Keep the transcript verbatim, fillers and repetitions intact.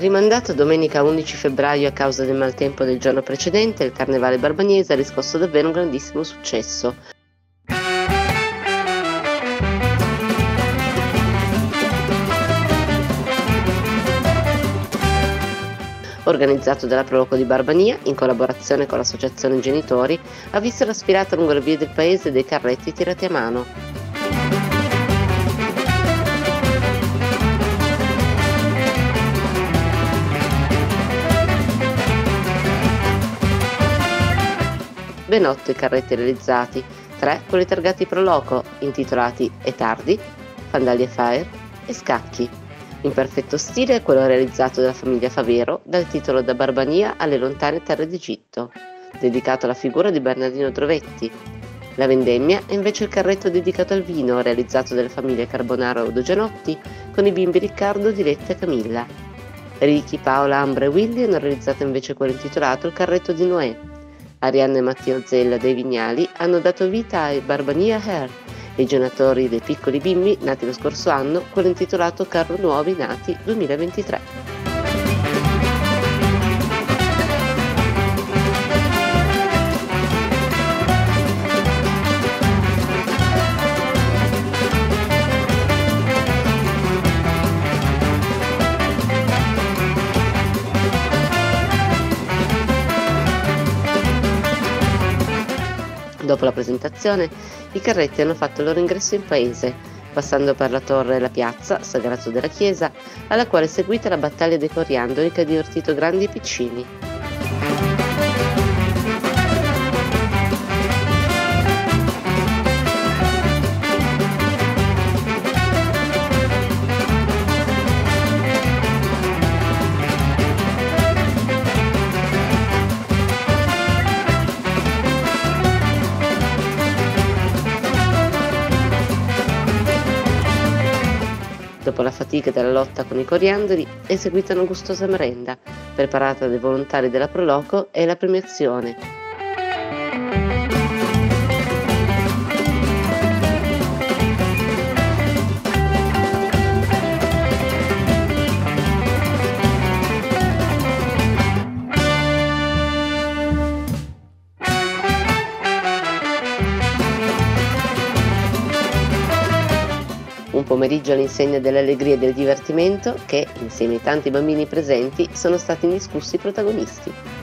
Rimandato domenica undici febbraio a causa del maltempo del giorno precedente, il carnevale barbagnese ha riscosso davvero un grandissimo successo. Organizzato dalla Proloco di Barbania, in collaborazione con l'associazione genitori, ha visto la sfilata lungo le vie del paese dei carretti tirati a mano. Ben otto i carretti realizzati, tre quelli targati Proloco, intitolati E tardi, Fandagli e Fire e Scacchi. In perfetto stile quello realizzato dalla famiglia Favero dal titolo Da Barbania alle lontane terre d'Egitto, dedicato alla figura di Bernardino Drovetti. La vendemmia è invece il carretto dedicato al vino realizzato dalle famiglie Carbonaro e Udogianotti con i bimbi Riccardo, Diletta e Camilla. Ricky, Paola, Ambra e Willy hanno realizzato invece quello intitolato Il carretto di Noè. Arianna e Matteo Zella dei Vignali hanno dato vita ai Barbania Hair e i genitori dei piccoli bimbi nati lo scorso anno, quello intitolato Carro Nuovi Nati duemilaventitré. Dopo la presentazione, i carretti hanno fatto il loro ingresso in paese, passando per la torre e la piazza, sagrato della chiesa, alla quale è seguita la battaglia dei coriandoli che ha divertito grandi e piccini. Dopo la fatica della lotta con i coriandoli è seguita una gustosa merenda, preparata dai volontari della Proloco, e la premiazione. Un pomeriggio all'insegna dell'allegria e del divertimento che, insieme ai tanti bambini presenti, sono stati indiscussi protagonisti.